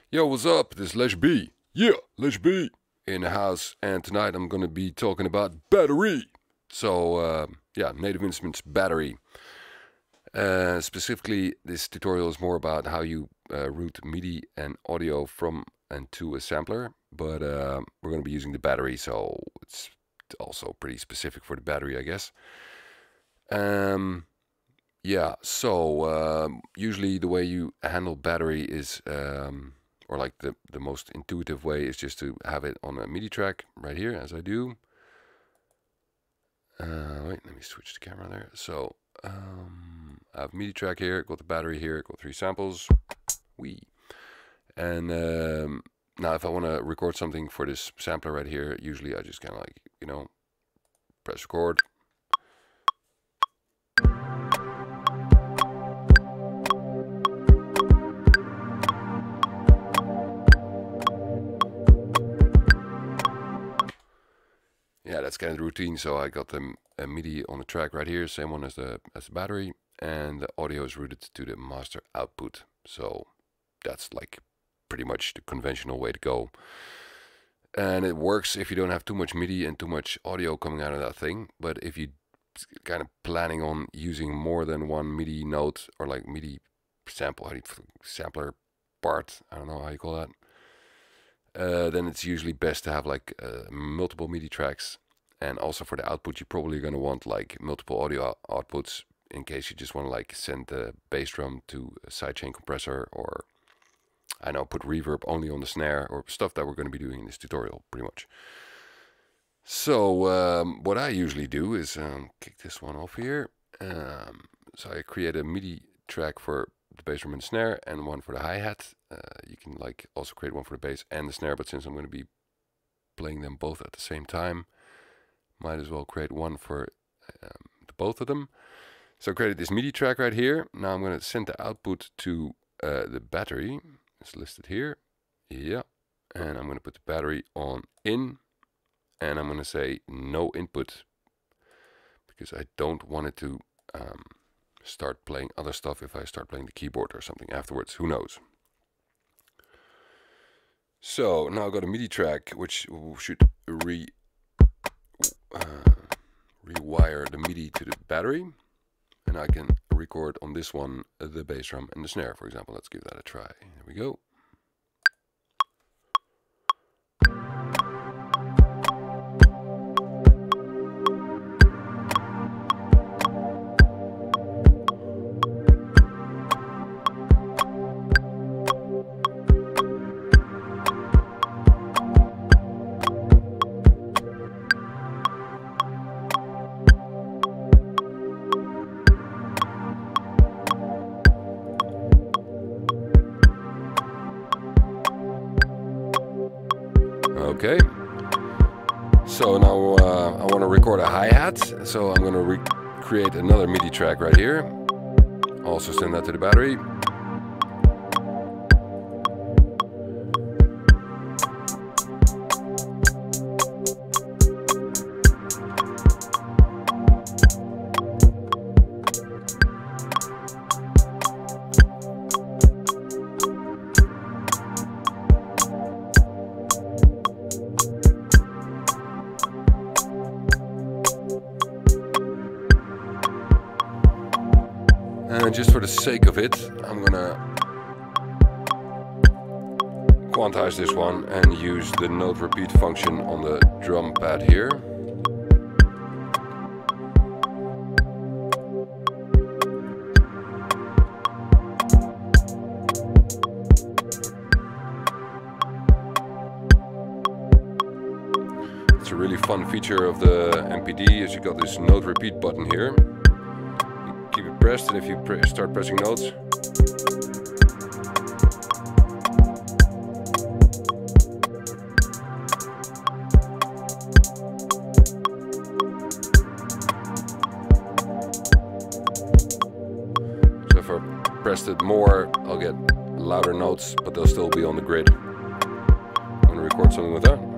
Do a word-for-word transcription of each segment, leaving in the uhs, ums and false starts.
Yo, what's up? This is Lesh B. Yeah, Lesh B in the house, and tonight I'm gonna be talking about battery. So, uh, yeah, Native Instruments battery. Uh, specifically, this tutorial is more about how you uh, route Midi and audio from and to a sampler, but uh, we're gonna be using the battery, so it's also pretty specific for the battery, I guess. Um, yeah, so um, usually the way you handle battery is um, or like the, the most intuitive way is just to have it on a Midi track right here, as I do. Uh, wait, let me switch the camera there. So um, I have Midi track here, got the battery here, got three samples. Wee. And um, now if I want to record something for this sampler right here, usually I just kind of like, you know, press record. Yeah, that's kind of the routine. So I got the a Midi on the track right here, same one as the as the battery, and the audio is routed to the master output. So that's like pretty much the conventional way to go. And it works if you don't have too much Midi and too much audio coming out of that thing. But if you kind of planning on using more than one Midi note or like Midi sample, how do you, sampler part, I don't know how you call that. Uh, then it's usually best to have like uh, multiple Midi tracks, and also for the output you're probably going to want like multiple audio outputs in case you just want to like send the bass drum to a sidechain compressor, or I know put reverb only on the snare, or stuff that we're going to be doing in this tutorial pretty much. So um, what I usually do is um, kick this one off here. Um, so I create a Midi track for the bass drum and snare, and one for the hi-hat. Uh, you can like also create one for the bass and the snare, but since I'm going to be playing them both at the same time, might as well create one for um, the both of them. So I created this Midi track right here. Now I'm going to send the output to uh, the battery. It's listed here. Yeah. And I'm going to put the battery on in, and I'm going to say no input because I don't want it to um, start playing other stuff if I start playing the keyboard or something afterwards. Who knows? So now I've got a Midi track which should re uh, rewire the Midi to the battery, and I can record on this one uh, the bass drum and the snare, for example. Let's give that a try. There we go. Okay, so now uh, I want to record a hi-hat, so I'm going to create another Midi track right here. Also send that to the battery. And just for the sake of it, I'm gonna quantize this one and use the note repeat function on the drum pad here. It's a really fun feature of the M P D is you got this note repeat button here. Keep it pressed, and if you pre start pressing notes, so if I pressed it more, I'll get louder notes, but they'll still be on the grid. I'm going to record something with that.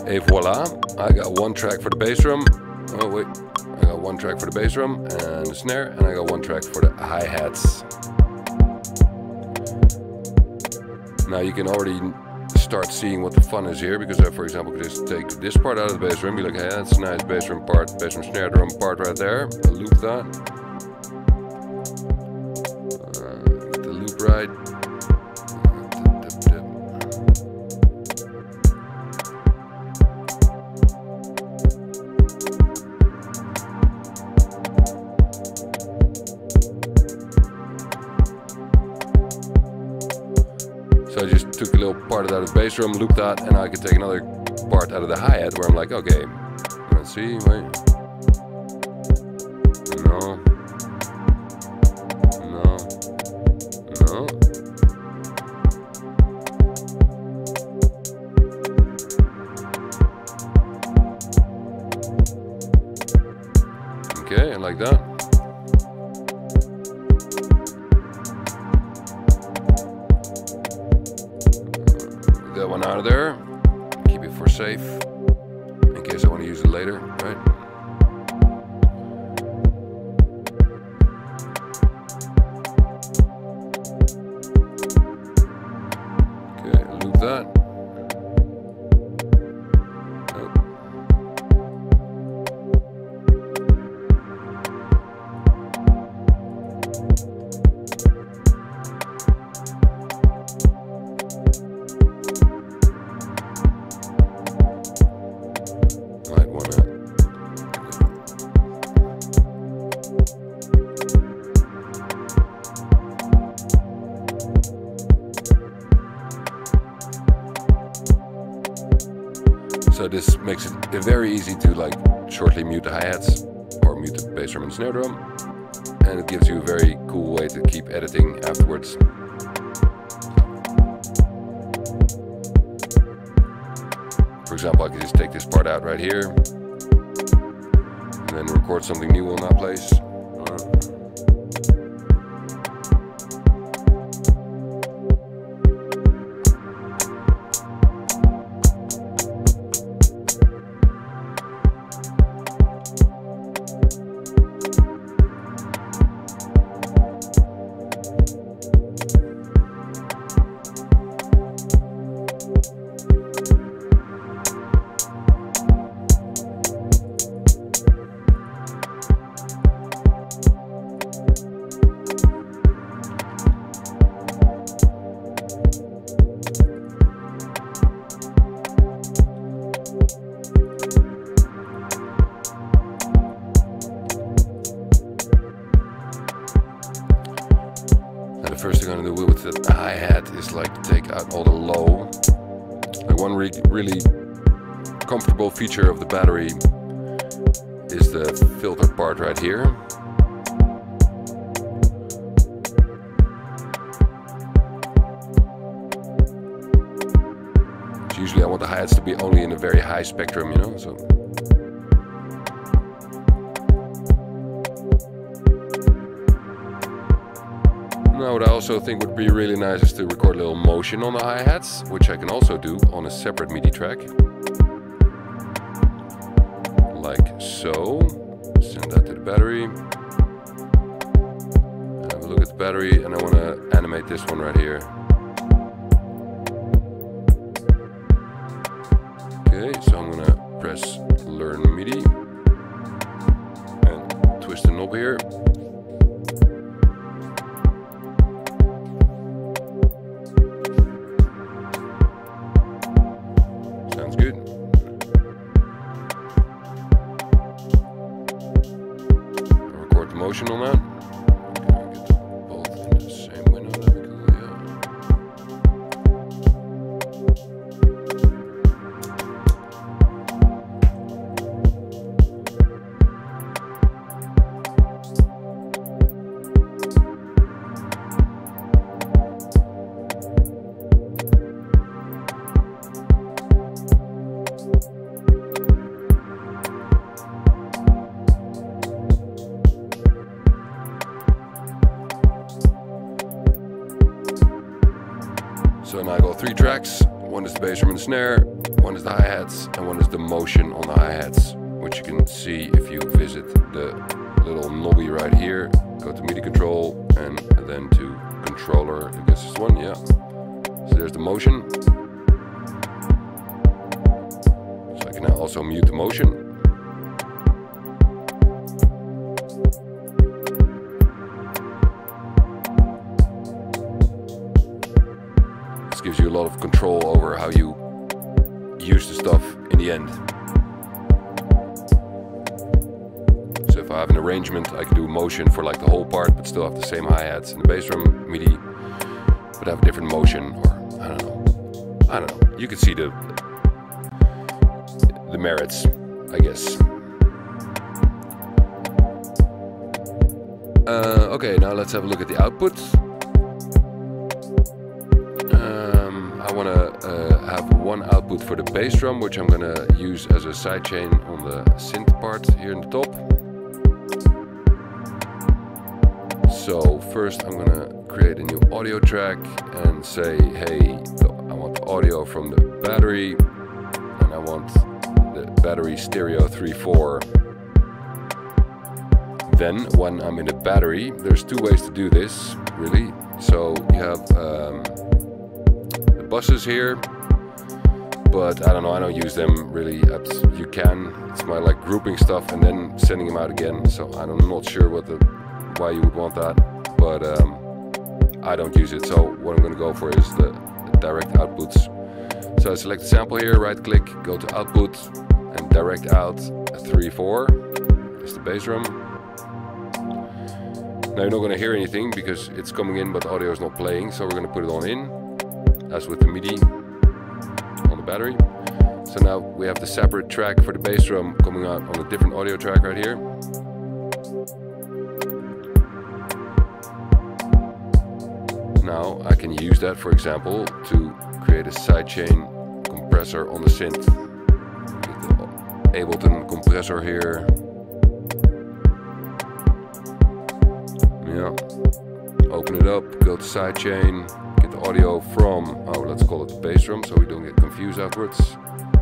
Et voila, I got one track for the bass drum. Oh wait, I got one track for the bass drum and the snare, and I got one track for the hi-hats. Now you can already start seeing what the fun is here, because I, for example, could just take this part out of the bass drum, be like, hey, that's a nice bass drum part, bass drum snare drum part right there. I'll loop that. Uh, get the loop right. So I just took a little part out of the bass drum, looped that, and I could take another part out of the hi-hat where I'm like, okay, let's see, wait. No. No. No. Okay, and like that. That one out of there, keep it for safe, in case I want to use it later, right? Okay, loop that. Nope. So this makes it very easy to like shortly mute the hi-hats or mute the bass drum and snare drum, and it gives you a very cool way to keep editing afterwards. For example, I could just take this part out right here and then record something new on that place. The first thing I'm going to do with the hi-hat is like take out all the low. Like one re really comfortable feature of the battery is the filter part right here. So usually I want the hi-hats to be only in a very high spectrum, you know, so. Now what I also think would be really nice is to record a little motion on the hi-hats, which I can also do on a separate MIDI track. Like so. Send that to the battery. Have a look at the battery, and I want to animate this one right here. Okay, so I'm going to press Learn MIDI and twist the knob here. Sounds good. I'll record the motion on that. Can I get both in the same window? That'd be cool, yeah. So now I got three tracks One is the bass drum and the snare, one is the hi-hats, and one is the motion on the hi-hats, which you can see if you visit the little knobby right here. Go to Midi control and then to controller, I guess this one, yeah. So there's the motion. So I can now also mute the motion. This gives you a lot of control over how you use the stuff in the end. So if I have an arrangement, I can do motion for like the whole part, but still have the same hi-hats and the bass drum, Midi, but have a different motion, or I don't know. I don't know. You can see the the merits, I guess. Uh, okay, now let's have a look at the output. Um, I want to uh, have one output for the bass drum, which I'm going to use as a sidechain on the synth part here in the top. So first I'm going to create a new audio track and say, hey, I want audio from the battery, and I want the battery stereo three four. Then when I'm in the battery, there's two ways to do this, really. So you have um, the buses here, but I don't know, I don't use them really. You can, it's my like grouping stuff and then sending them out again. So I'm not sure what the why you would want that, but um, I don't use it. So what I'm going to go for is the, the direct outputs. So I select the sample here, right click, go to output and direct out three four. It's the bass drum. Now you're not going to hear anything because it's coming in but the audio is not playing, so we're going to put it on in, as with the Midi on the battery. So now we have the separate track for the bass drum coming out on a different audio track right here. Now I can use that, for example, to create a sidechain compressor on the synth. Get the Ableton compressor here. Yeah. Open it up, go to sidechain, get the audio from, oh, let's call it the bass drum so we don't get confused afterwards.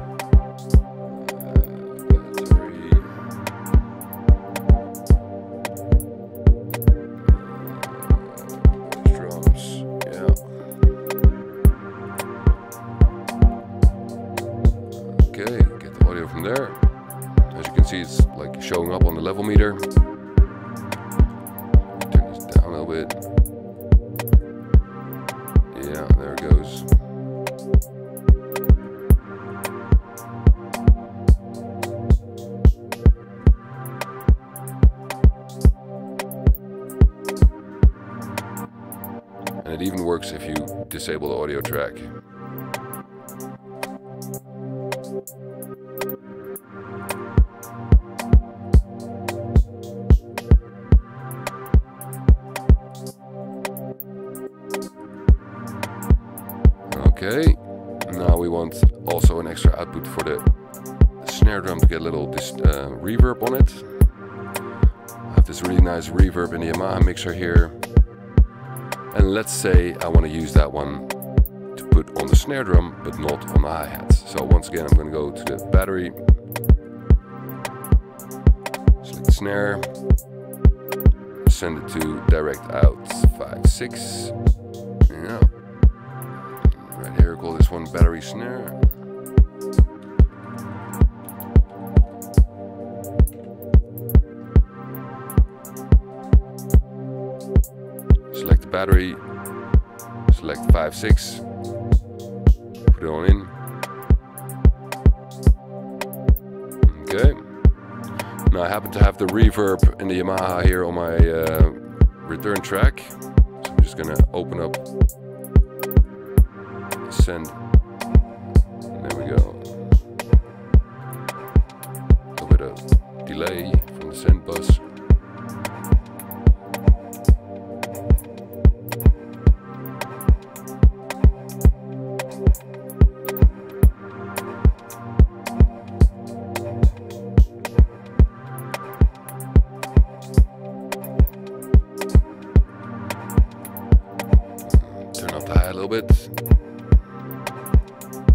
From there, as you can see, it's like showing up on the level meter. Turn this down a little bit. Yeah, there it goes. And it even works if you disable the audio track. Okay, now we want also an extra output for the snare drum to get a little dis uh, reverb on it. I have this really nice reverb in the Yamaha mixer here. And let's say I want to use that one to put on the snare drum, but not on the hi-hats. So once again, I'm going to go to the battery, select the snare, send it to direct out five six. Yeah. Right here, call this one battery snare. Select the battery, select five six, put it on in. Okay. Now I happen to have the reverb in the Yamaha here on my uh, return track. So I'm just gonna open up, send, there we go. A bit of delay from the send bus. Turn up the high a little bit.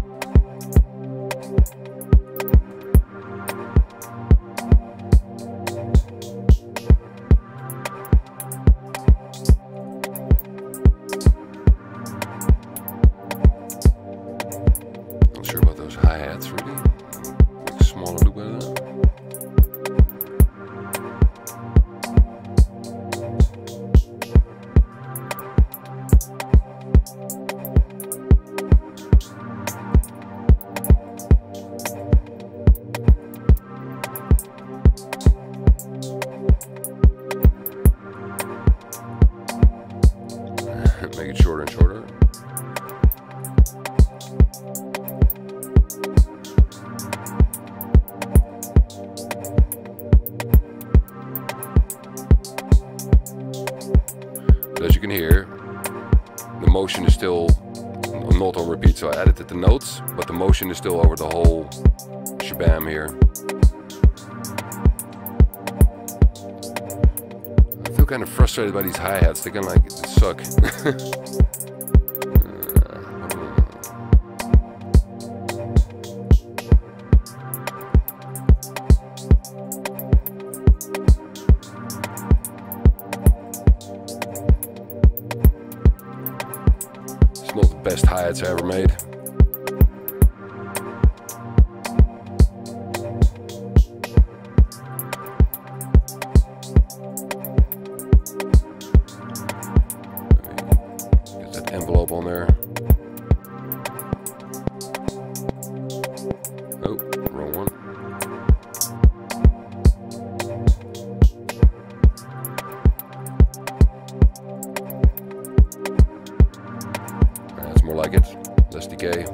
motion is still not on repeat, so I edited the notes, but the motion is still over the whole shabam here. I feel kind of frustrated by these hi-hats, they kind of like suck. Not the best hi-hats I ever made. Get that envelope on there. Oh, wrong one. More like it, less decay.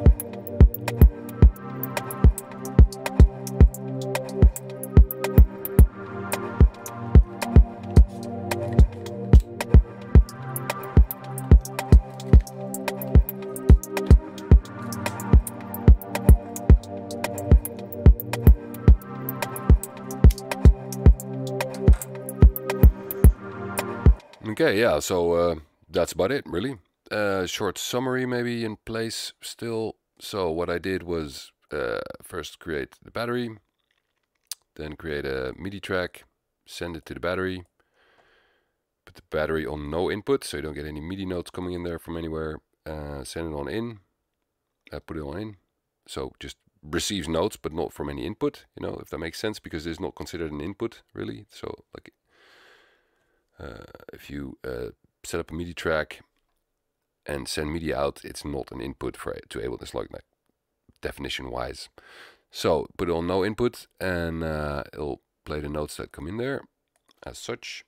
Okay, yeah, so uh, that's about it, really. Uh, short summary maybe in place still. So what I did was uh, first create the battery, then create a MIDI track, send it to the battery, put the battery on no input so you don't get any MIDI notes coming in there from anywhere, uh, send it on in, uh, put it on in, so just receives notes but not from any input, you know, if that makes sense, because it's not considered an input really. So like uh, if you uh, set up a MIDI track and send MIDI out, it's not an input for to able this, like, like definition wise. So put it on no input and uh, it'll play the notes that come in there as such.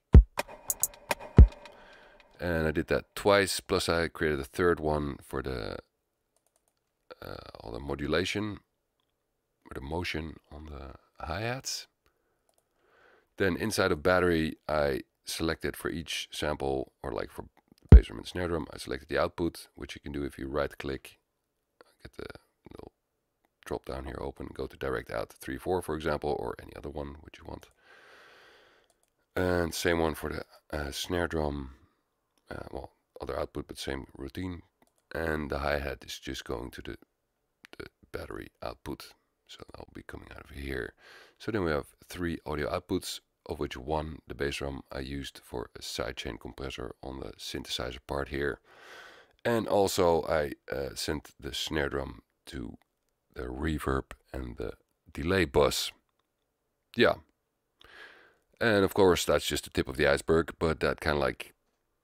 And I did that twice, plus I created a third one for the uh, all the modulation or the motion on the hi-hats. Then inside of battery I selected for each sample, or like for bass drum and snare drum, I selected the output, which you can do if you right click, get the little drop down here open, go to direct out three four for example, or any other one which you want. And same one for the uh, snare drum, uh, well, other output but same routine. And the hi-hat is just going to the, the battery output, so that'll be coming out of here. So then we have three audio outputs, of which one, the bass drum, I used for a sidechain compressor on the synthesizer part here. And also I uh, sent the snare drum to the reverb and the delay bus. Yeah. And of course that's just the tip of the iceberg, but that kind of like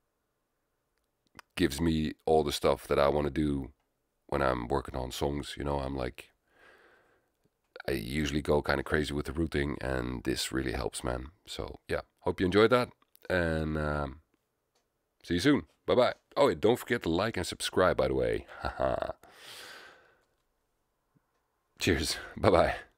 gives me all the stuff that I want to do when I'm working on songs. You know, I'm like, I usually go kind of crazy with the routing, and this really helps, man. So yeah, hope you enjoyed that, and um, see you soon. Bye bye. Oh, and don't forget to like and subscribe, by the way. Haha. Cheers. Bye bye.